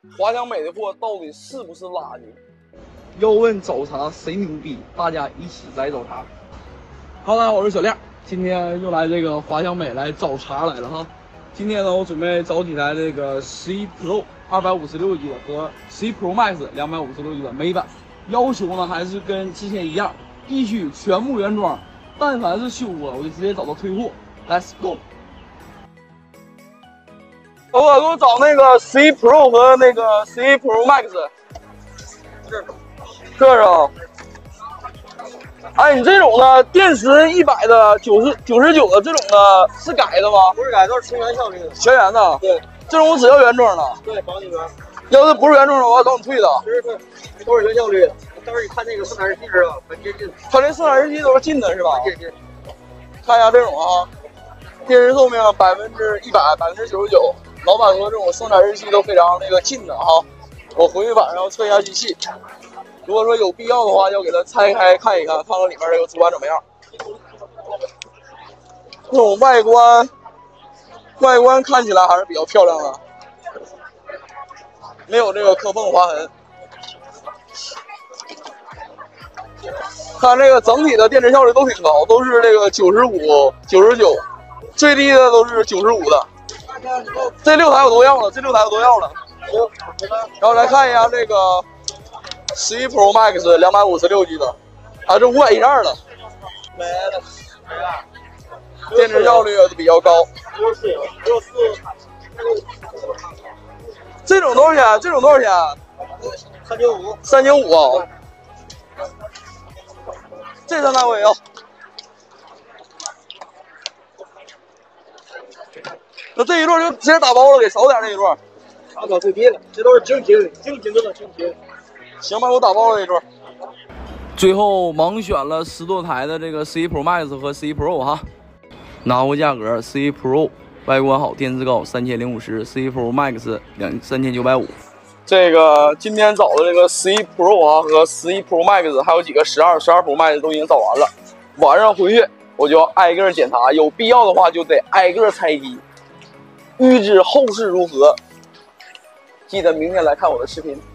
华强北的货到底是不是垃圾？ 要问找茬谁牛逼，大家一起来找茬。哈喽，大家好，我是小亮，今天又来这个华强北来找茬来了哈。今天呢，我准备找几台这个11 Pro 256G 的和11 Pro Max 256G 的美版，要求呢还是跟之前一样，必须全部原装，但凡是修过，我就直接找到退货。Let's go！ 给我找那个11 Pro 和那个11 Pro Max。这是啊。哎，你这种的电池100的99的这种的是改的吗？ 不是改，都是全原效率的。 全原的。 对， 这种我只要原装的。 对，保你原。 要是不是原装的，我要找你退的。 对，都是原效率的。当时你看那个生产日期是吧？很接近。 它这生产日期都是近的，是吧？ 接近。 看一下这种啊，电池寿命100%、99%，老板说这种生产日期都非常那个近的哈。我回去晚上要测一下机器，如果说有必要的话，要给它拆开看一看，看看里面这个主板怎么样。这种外观看起来还是比较漂亮的，没有这个磕碰划痕。看这个整体的电池效率都挺高，都是这个95、99，最低的都是95的。这6台我都要了，然后来看一下这个11 Pro Max 256G 的，啊，这512的， 没了。 电池效率比较高。这种多少钱？这种多少钱 ？395。 395啊。这3台我也要。那这一摞就直接打包了，给少点这一摞。 打包最低了，这都是精品的精品。 行吧，我打包了一摞。最后盲选了10多台的这个11 Pro Max 和11 Pro 哈，拿货价格11 Pro 外观好，电池高3050，11 Pro Max 3950。这个今天找的这个11 Pro 啊和11 Pro Max 还有几个12 Pro Max 都已经找完了，晚上回去我就要挨个检查，有必要的话就得挨个拆机。预知后事如何，记得明天来看我的视频。